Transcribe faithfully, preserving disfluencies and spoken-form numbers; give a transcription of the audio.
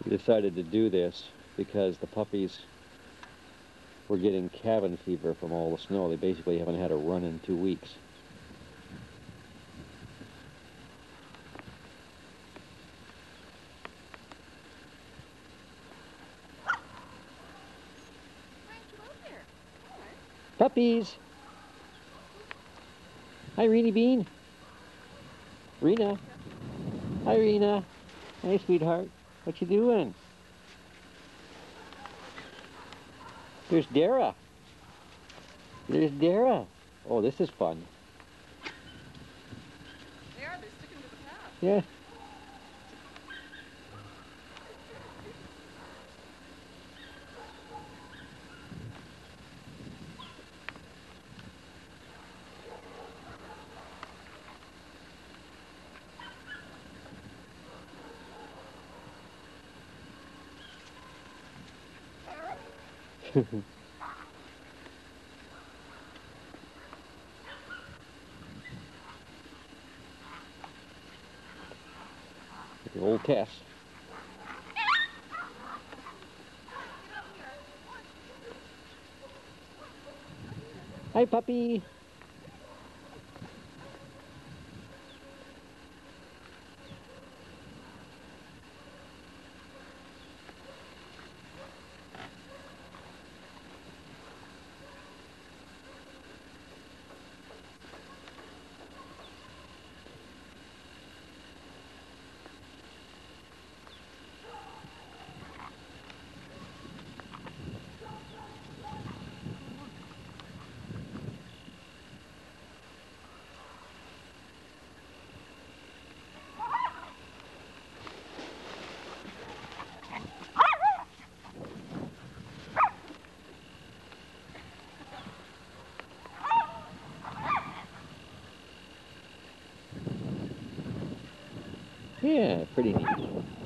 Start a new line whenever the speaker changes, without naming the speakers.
We decided to do this because the puppies were getting cabin fever from all the snow. They basically haven't had a run in two weeks. Puppies! Hi, Reenie Bean. Rena. Hi, Rena. Hey, sweetheart. What you doing? There's Dara. There's Dara. Oh, this is fun.
They are. They're sticking to the path.
Yeah. The old Tess. Hi, puppy. Yeah, pretty neat.